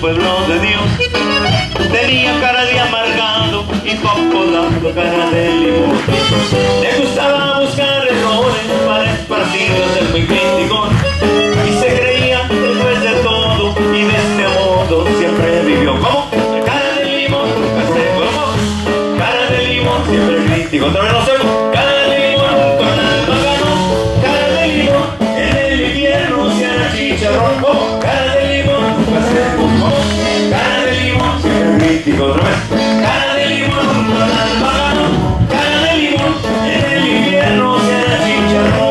pueblo de Dios. Tenía cara de amargado y poco dando cara de limón. Le gustaba buscar errores para esparcirlos, ser muy crítico. Y se creía después de todo, y de este modo siempre vivió. ¿Cómo? Cara de limón, nunca se formó. Cara de limón, siempre crítico. Otra vez no sé. Cara de limón, con alma ganó. Cara de limón, en el invierno se hará chicharrón. ¿Cómo? Cara de limón, nunca se formó. Cara de limón, siempre crítico. Otra vez. Cara de limón, con alma ganó. Cara de limón, en el invierno se hará chicharrón.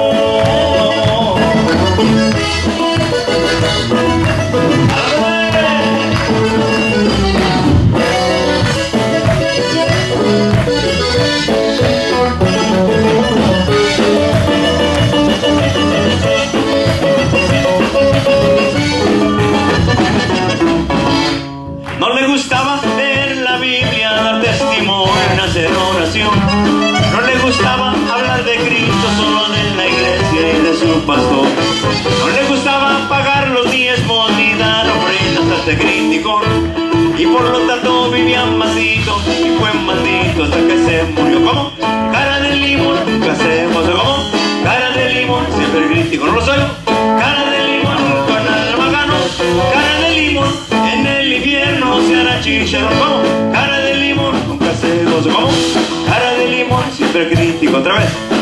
No le gustaba leer la Biblia, dar testimonio, hacer oración. No le gustaba hablar de Cristo, solo de la iglesia y de su pastor. No le gustaba pagar los diezmos ni dar ofrendas hasta crítico. Y por lo tanto vivía maldito y fue maldito hasta que se murió. ¿Cómo? Cara de limón, nunca se murió. ¿Cómo? Cara de limón, siempre crítico. No lo soy. Cara de limón, con alma ganó. Cara de limón, en el invierno se hará chicharrón. ¿Cómo? Cara de limón, nunca se goza. ¿Cómo? Cara de limón, siempre crítico. Otra vez.